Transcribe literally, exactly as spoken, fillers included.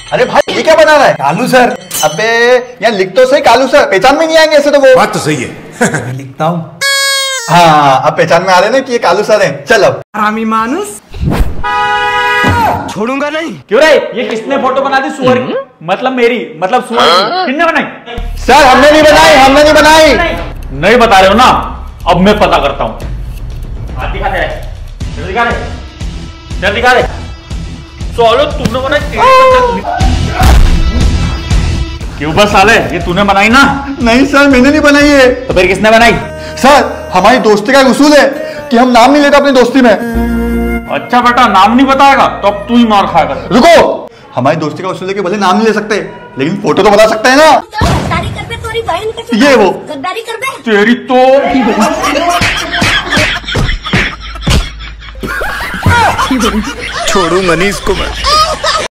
अरे भाई ये क्या बना रहा है? कालू सर। अबे यहाँ लिख तो सही कालू सर, पहचान में नहीं आएंगे ऐसे तो वो। बात तो सही है। लिखता हूँ। हाँ अब पहचान में आ रहे ना कि ये कालू सर हैं। चलो हरामी मानुस छोड़ूंगा नहीं। क्यों रे, ये किसने फोटो बना दी सुअर की? मतलब मेरी, मतलब सुअर की किसने बनाई? सर हमने नहीं बनाई, हमने नहीं बनाई। नहीं बता रहे हो ना, अब मैं पता करता हूँ। हाथ दिखा दे, चल दिखा दे, चल दिखा दे। सोलो तूने बनाई? क्यों बस साले, ये तूने बनाई ना? नहीं सर मैंने नहीं बनाई है। तो फिर किसने बनाई? सर हमारी दोस्ती का उसूल है कि हम नाम नहीं लेते अपनी दोस्ती में। अच्छा बेटा, नाम नहीं बताएगा तो अब तू ही मार खाएगा। रुको, हमारी दोस्ती का उसूल है कि भले नाम नहीं ले सकते लेकिन फोटो तो बता सकते हैं ना। गद्दारी कर बे, तोरी बहन के ये वो गद्दारी कर बे। तेरी तो छोड़ूंगा नहीं इसको मैं।